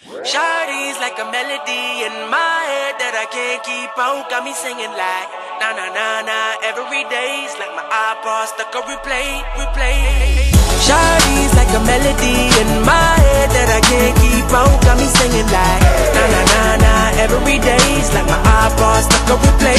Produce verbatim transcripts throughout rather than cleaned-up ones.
Shawty's like a melody in my head that I can't keep out. Got me singing like na na na na every day's like my iPod stuck on replay, replay. Shawty's like a melody in my head that I can't keep out. Got me singing like na na na na every day's like my iPod stuck on replay,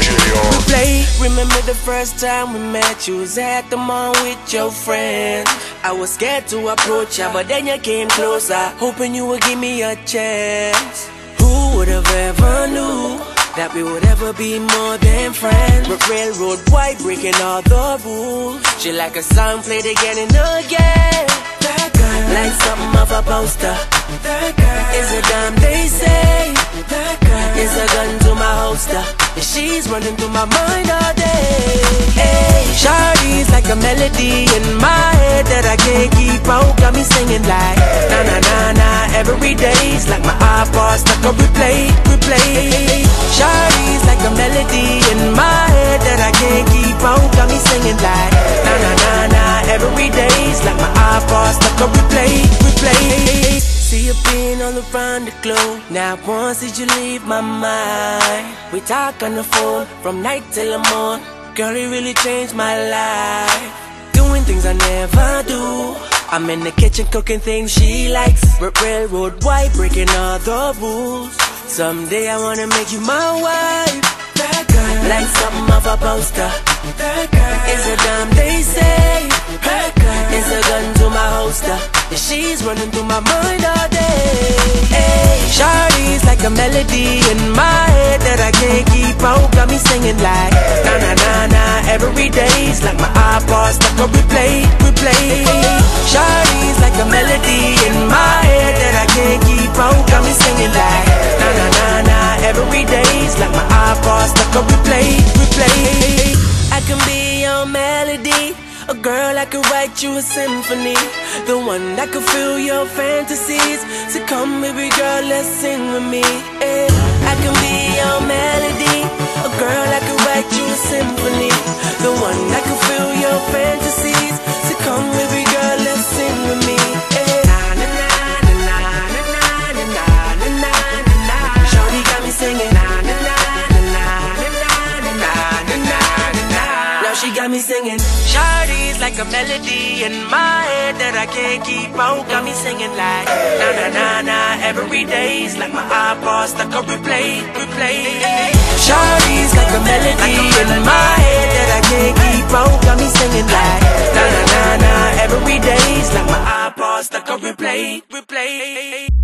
replay. Remember the first time we met? You was at the mall with your friends. I was scared to approach ya, but then you came closer, hoping you would give me a chance. Who would have ever knew that we would ever be more than friends? But railroad white, breaking all the rules. She like a song played again and again. That girl, like something of a poster. That girl is a dime, they say. That girl is a gun to my holster, and she's running through my mind all day. Hey, Shawty's like a melody in my head that I can't keep out. Got me singing like na na na na every day's like my iPod stuck on replay, replay. Shawty's like a melody in my head that I can't keep out. Got me singing like na na na na every day's like my iPod stuck on replay, replay. See you being all around the globe. Now once did you leave my mind? We talk on the phone from night till the morn. Girl, it really changed my life. Doing things I never do. I'm in the kitchen cooking things she likes. Railroad white, breaking all the rules. Someday I wanna make you my wife. That girl, like something of a poster. That girl is a dime, they say. That girl is a gun to my holster, and she's running through my mind all day. Hey, Shawty's like a melody in my head that I can't keep out. Got me singing like na na na na every day's like my iPod stuck on replay, replay. Shawty's like a melody in my head that I can't keep out. Got me singing like na na na na every day's like my iPod stuck on replay, replay. I can be your melody, a girl I could write you a symphony, the one that could fill your fantasies. So come baby girl, let's sing with me. Yeah. I can be your melody, a girl I could write you a symphony, the one that could fill your fantasies. So come baby girl, let's sing with me. Yeah. Na na na na na na na na na na. Shawty got me singing na na na na na na na na na. Now she got me singing. Shawty's like a melody in my head that I can't keep out. Got me singing like na na na na every day's like my iPod stuck on replay, replay. Shawty's like a melody in my head that I can't keep out. Got me singing like na na na na every day's like my iPod stuck on replay, replay.